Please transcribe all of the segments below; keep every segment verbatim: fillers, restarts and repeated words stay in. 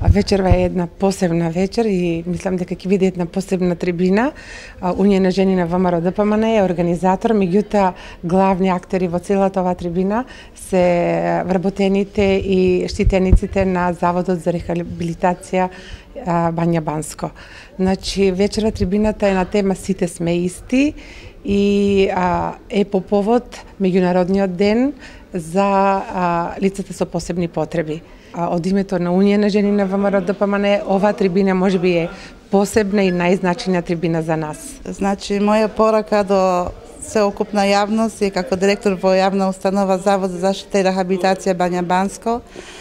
Вечерва е една посебна вечер и мислам дека ќе биде една посебна трибина. Унијата на жени на ВМРО-ДПМН е организатор, меѓутоа главни актери во целата оваа трибина се вработените и штитениците на Заводот за рехабилитација Бања Банско. Значи, вечерва трибината е на тема Сите сме исти и а, е по повод Меѓународниот ден за а, лицата со посебни потреби. А, од името на Унија на жени на ВМРО-ДПМН, оваа трибина можеби е посебна и најзначајна трибина за нас. Значи, моја порака до целокупна јавност е како директор во јавна установа Завод за заштита и рехабилитација Бања Банско,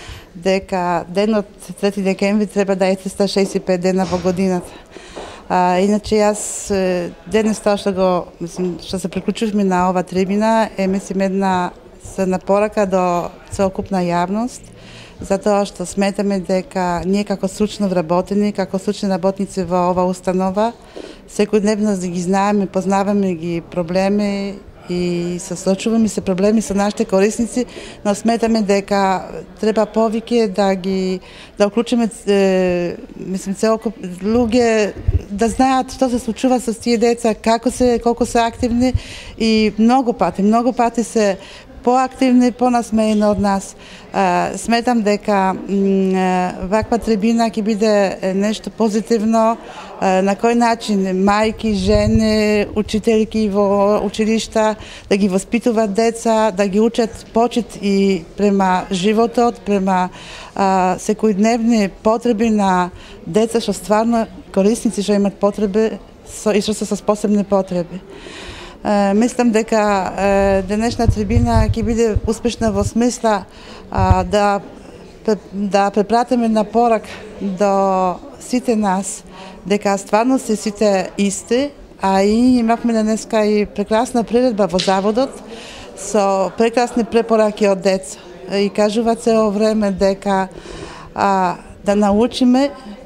дека денот трети декември треба да е триста шеесет и пет дена во годината. А, иначе јас денес тоа што го мислим што се приклучувме на ова трибина е мислим една една порака до целокупна јавност, затоа што сметаме дека ние како стручно вработени, како стручни работници во ова установа, секојдневно ги знаеме, познаваме ги проблеми и се соочуваме се проблеми со нашите корисници, но сметаме дека треба повеќе да ги да уклучиме е, мислим целокуп луѓе да знаат што се случува со тие деца, како се колку се активни и многу пати, многу пати се поактивни, понасмеени од нас. Сметам дека ваква трибина ќе биде нешто позитивно, на кој начин мајки, жени, учителки во училишта да ги воспитуваат деца, да ги учат почит и према животот, према секојдневни потреби на деца што стварно корисници што имат потреби и што се со посебни потреби. Uh, мислам дека uh, денешна трибина ќе биде успешна во смисла uh, да да препратиме на порак до сите нас дека стварно се сите исти, а и имавме денеска и прекрасна приредба во заводот со прекрасни препораки од деца и кажува цело време дека uh, да научиме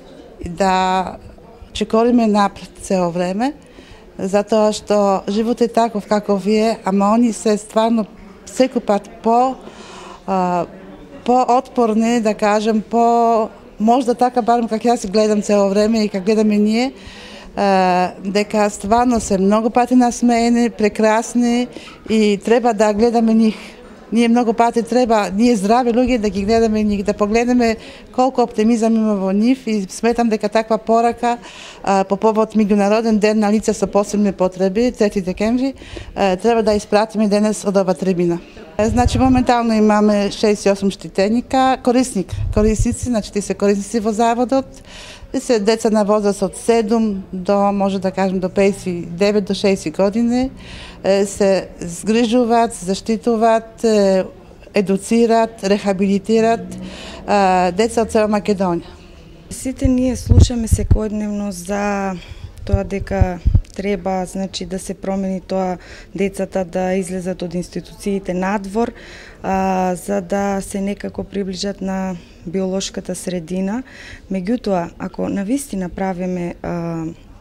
да чекориме напред цело време, затоа што живот е таков каков е, ама они се стварно секој пат по а, по отпорни, да кажем, по можда така барем како јас гледам цело време и како гледаме ние, а, дека стварно се многу пати насмеени, прекрасни и треба да гледаме нив. Ние многу пати треба, ние здрави луѓе да ги гледаме нив, да погледнеме колку оптимизам има во нив и сметам дека таква порака а, по повод Меѓународен ден на лица со посебни потреби, трети декември, а, треба да испратиме денес од ова трибина. Значи, моментално имаме шеесет и осум штитеника, корисник, корисници, значи ти се корисници во заводот, и се деца на возраст од седум до, може да кажем, до пеесет и девет до шеесет години, се згрижуваат, заштитуваат, едуцираат, рехабилитираат деца од цела Македонија. Сите ние слушаме секојдневно за тоа дека треба, значи, да се промени тоа децата да излезат од институциите надвор, а, за да се некако приближат на биолошката средина. Меѓутоа, ако навистина правиме а,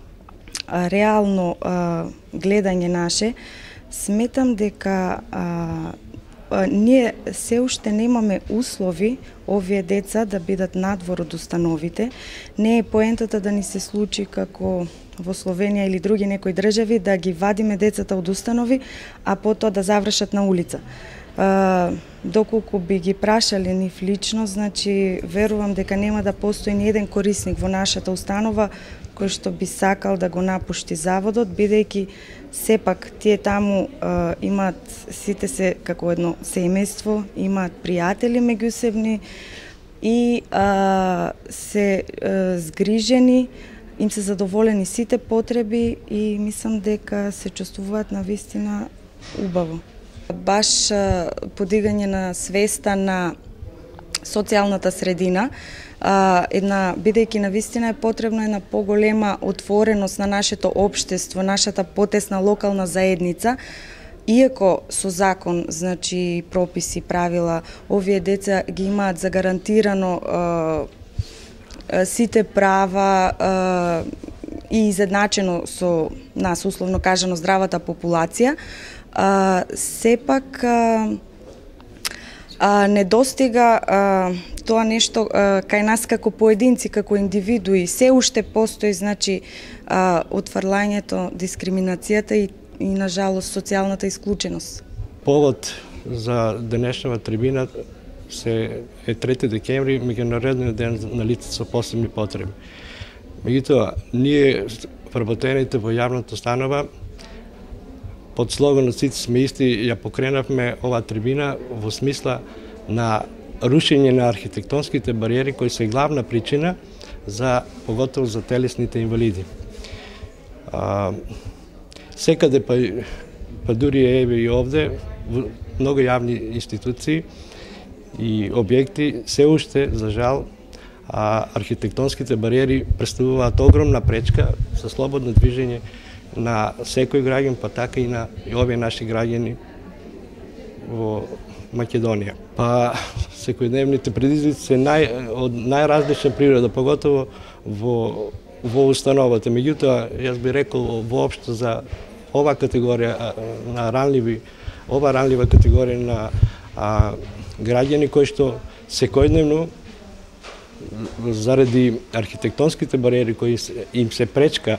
а, реално а, гледање наше, сметам дека а, а, ние се уште немаме услови овие деца да бидат надвор од установите. Не е поентата да ни се случи како во Словенија или други некои држави да ги вадиме децата од установи, а потоа да завршат на улица. А, доколку би ги прашале нив лично, значи верувам дека нема да постои ни еден корисник во нашата установа кој што би сакал да го напушти заводот, бидејќи сепак тие таму а, имаат сите се како едно семејство, имаат пријатели меѓусебни и а, се а, згрижени, им се задоволени сите потреби и мислам дека се чувствуваат навистина убаво. Баш подигање на свеста на социјалната средина, една, бидејќи навистина е потребна една поголема отвореност на нашето општество, нашата потесна локална заедница, иако со закон, значи прописи, правила, овие деца ги имаат загарантирано сите права и изедначено со нас, условно кажано, здравата популација, сепак А, не достига а, тоа нешто а, кај нас како поединци, како индивидуи. Се уште постои, значи, а, отфрлањето, дискриминацијата и, и на жалост социјалната исклученост. Повод за денешната трибина се е трети декември, меѓународниот ден на лица со посебни потреби. Меѓутоа, ние вработените во јавната установа под слоганот "Сите сме исти" ја покренавме ова трибина во смисла на рушење на архитектонските бариери кои се главна причина за поготово за телесните инвалиди. А, секаде па, па дури еве и овде во многу јавни институции и објекти се уште за жал а архитектонските бариери представуваат огромна пречка за слободно движење на секој граѓан, па така и на и овие наши граѓани во Македонија. Па секојдневните предизвици се нај, од најразлична природа, поготово во во установата. Меѓутоа, јас би рекол воопшто за ова категорија на ранливи, ова ранлива категорија на а, граѓани кои што секојдневно заради архитектонските бариери кои им се пречка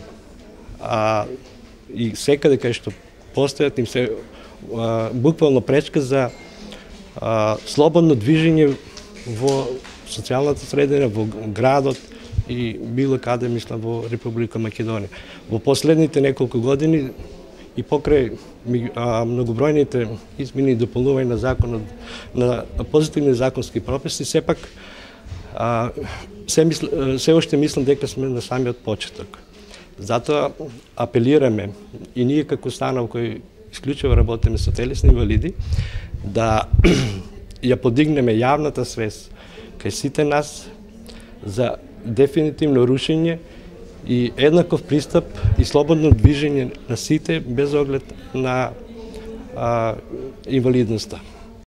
а, и секаде кај што постојат им се а, буквално пречка за а, слободно движење во социјалната средина, во градот и било каде, мислам, во Република Македонија. Во последните неколку години и покрај а, многобројните измени и дополнувања на законот, на позитивни законски прописи, сепак а, се, мисл, се уште мислам дека сме на самиот почеток. Затоа апелираме и ние како установ кој исклучиво работиме со телесни инвалиди да ја подигнеме јавната свест кај сите нас за дефинитивно рушење и еднаков пристап и слободно движење на сите без оглед на а, инвалидноста.